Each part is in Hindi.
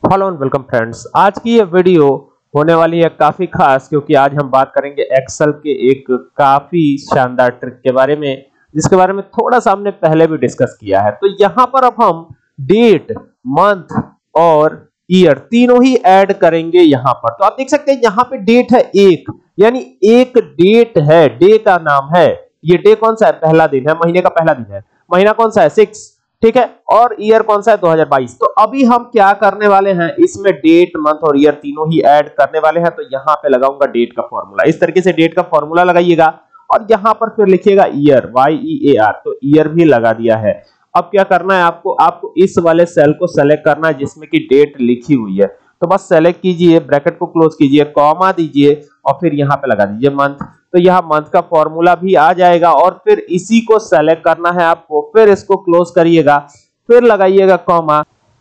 Hello and welcome friends. आज की ये वीडियो होने वाली है काफी खास, क्योंकि आज हम बात करेंगे एक्सेल के एक काफी शानदार ट्रिक के बारे में, जिसके बारे में थोड़ा सा हमने पहले भी डिस्कस किया है। तो यहाँ पर अब हम डेट, मंथ और ईयर तीनों ही ऐड करेंगे यहाँ पर। तो आप देख सकते हैं यहाँ पे डेट है एक, यानी एक डेट है, डे का नाम है। ये डे कौन सा है? पहला दिन है, महीने का पहला दिन है। महीना कौन सा है? 6, ठीक है। और ईयर कौन सा है? 2022। तो अभी हम क्या करने वाले हैं, इसमें डेट, मंथ और ईयर तीनों ही ऐड करने वाले हैं। तो यहां पे लगाऊंगा डेट का फॉर्मूला। इस तरीके से डेट का फॉर्मूला लगाइएगा और यहां पर फिर लिखिएगा ईयर, YEAR। तो ईयर भी लगा दिया है। अब क्या करना है आपको इस वाले सेल को सेलेक्ट करना है जिसमें कि डेट लिखी हुई है। तो बस सेलेक्ट कीजिए, ब्रैकेट को क्लोज कीजिए, कॉमा दीजिए और फिर यहां पे लगा दीजिए मंथ। तो यह मंथ का फॉर्मूला भी आ जाएगा और फिर इसी को सेलेक्ट करना है आपको। फिर इसको क्लोज करिएगा, फिर लगाइएगा कॉमा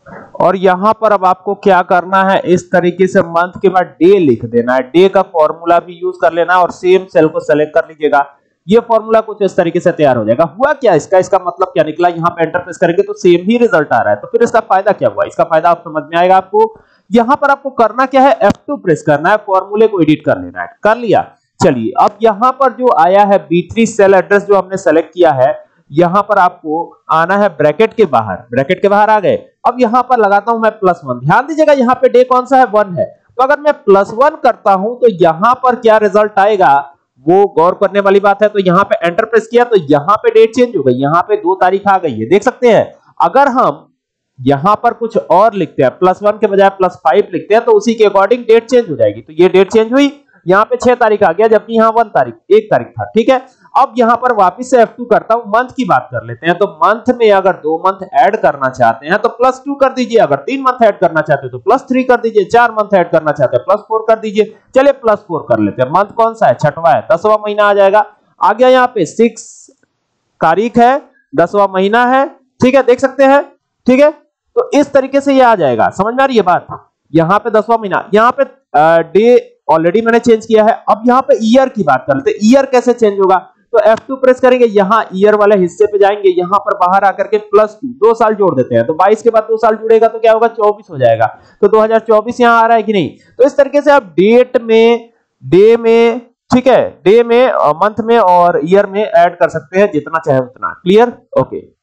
और यहां पर अब आपको क्या करना है, इस तरीके से मंथ के बाद डे लिख देना है। डे का फॉर्मूला भी यूज कर लेना और सेम सेल को सेलेक्ट कर लीजिएगा। ये फॉर्मूला कुछ इस तरीके से तैयार हो जाएगा। हुआ क्या इसका मतलब क्या निकला? यहां पे एंटर प्रेस करेंगे तो सेम ही रिजल्ट आ रहा है। तो फिर इसका फायदा क्या हुआ? इसका फायदा आप समझ में आएगा आपको। यहां पर आपको करना क्या है, F2 प्रेस करना है, फॉर्मूले को एडिट कर लेना है। कर लिया? चलिए, अब यहां पर जो आया है B3 सेल एड्रेस जो हमने सेलेक्ट किया है, यहां पर आपको आना है ब्रैकेट के बाहर। ब्रैकेट के बाहर आ गए। अब यहां पर लगाता हूं मैं +1। ध्यान दीजिएगा यहाँ पे डे कौन सा है? 1 है। तो अगर मैं +1 करता हूं तो यहां पर क्या रिजल्ट आएगा वो गौर करने वाली बात है। तो यहां पे एंटर प्रेस किया तो यहां पे डेट चेंज हो गई, यहां पे 2 तारीख आ गई है, देख सकते हैं। अगर हम यहां पर कुछ और लिखते हैं, +1 के बजाय +5 लिखते हैं, तो उसी के अकॉर्डिंग डेट चेंज हो जाएगी। तो ये डेट चेंज हुई, यहाँ पे 6 तारीख आ गया, जबकि यहाँ 1 तारीख था, ठीक है। अब यहाँ पर वापस से F2 करता हूं, मंथ की बात कर लेते हैं। तो मंथ में अगर 2 मंथ ऐड करना चाहते हैं तो +2 कर दीजिए, अगर 3 मंथ ऐड करना चाहते हो तो +3 कर दीजिए, 4 मंथ ऐड करना चाहते हैं +4 कर दीजिए। चलिए +4 कर लेते हैं। मंथ कौन सा है? 6वां है, 10वां महीना आ जाएगा। आ गया यहाँ पे 6 तारीख है, 10वां महीना है, ठीक है, देख सकते हैं, ठीक है। तो इस तरीके से ये आ जाएगा। समझ में आ रही है बात? यहाँ पे 10वां महीना, यहाँ पे डे ऑलरेडी मैंने चेंज किया है। अब यहाँ पे ईयर की बात कर लेते हैं। ईयर कैसे चेंज होगा? तो F2 प्रेस करेंगे, यहाँ ईयर वाले हिस्से पे जाएंगे, यहाँ पर बाहर आकर के +2 2 साल जोड़ देते हैं। तो 22 के बाद 2 साल जुड़ेगा तो क्या होगा? 24 हो जाएगा। तो 2024 यहाँ आ रहा है कि नहीं? तो इस तरीके से आप डेट में, डे में, ठीक है, डे में, मंथ में और ईयर में ऐड कर सकते हैं, जितना चाहे उतना। क्लियर? ओके।